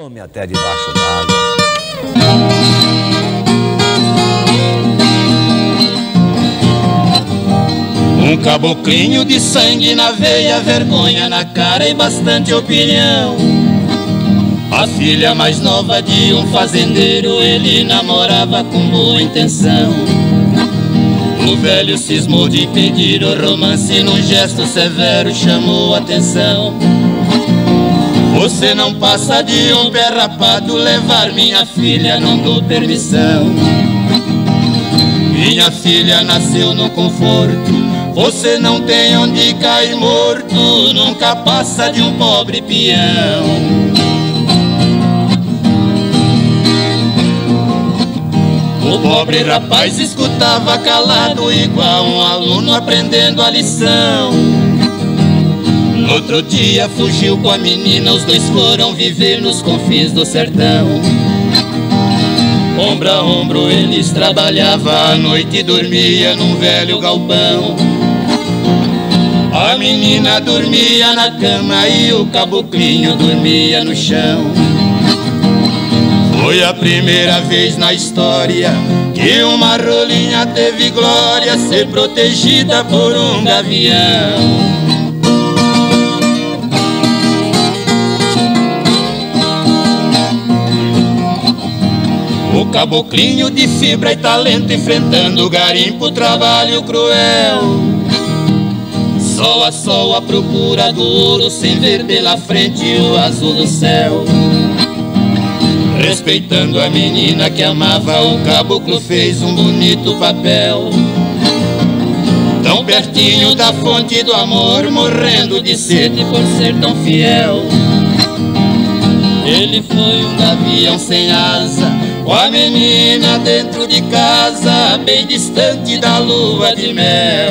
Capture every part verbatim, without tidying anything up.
homem até debaixo d'água. Um caboclinho de sangue na veia, vergonha na cara e bastante opinião. A filha mais nova de um fazendeiro, ele namorava com boa intenção. O velho cismou de pedir o romance, num gesto severo chamou atenção. Você não passa de um pé rapado, levar minha filha não dou permissão. Minha filha nasceu no conforto, você não tem onde cair morto, nunca passa de um pobre peão. O pobre rapaz escutava calado, igual um aluno aprendendo a lição. No outro dia fugiu com a menina, os dois foram viver nos confins do sertão. Ombro a ombro eles trabalhavam, à noite dormia num velho galpão. A menina dormia na cama e o caboclinho dormia no chão. Foi a primeira vez na história que uma rolinha teve glória, ser protegida por um gavião. O caboclinho de fibra e talento, enfrentando o garimpo, trabalho cruel. Sol a sol à procura do ouro, sem ver pela frente o azul do céu. Respeitando a menina que amava, o caboclo fez um bonito papel. Tão pertinho da fonte do amor, morrendo de sede por ser tão fiel. Ele foi um gavião sem asa, com a menina dentro de casa, bem distante da lua de mel.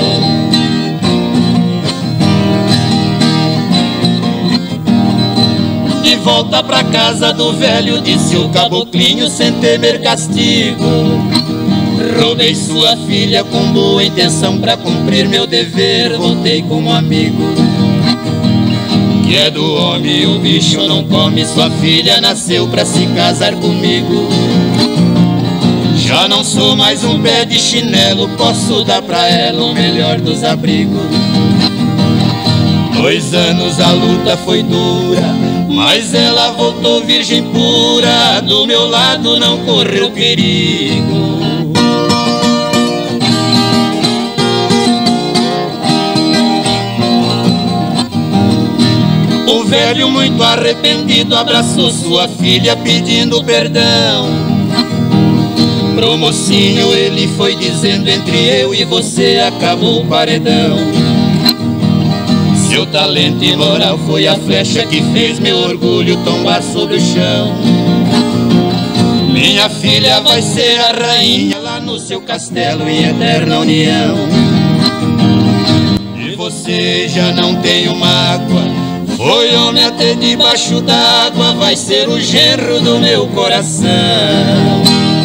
De volta pra casa do velho, disse o caboclinho sem temer castigo: roubei sua filha com boa intenção, pra cumprir meu dever voltei como amigo. Que é do homem o bicho não come, sua filha nasceu pra se casar comigo. Já não sou mais um pé de chinelo, posso dar pra ela o melhor dos abrigos. Dois anos a luta foi dura, mas ela voltou virgem pura, do meu lado não correu perigo. O velho, muito arrependido, abraçou sua filha pedindo perdão. Pro mocinho ele foi dizendo: entre eu e você acabou o paredão. Seu talento e moral foi a flecha que fez meu orgulho tombar sobre o chão. Minha filha vai ser a rainha lá no seu castelo em eterna união. E você já não tenho mágoa, foi homem até debaixo d'água, vai ser o genro do meu coração.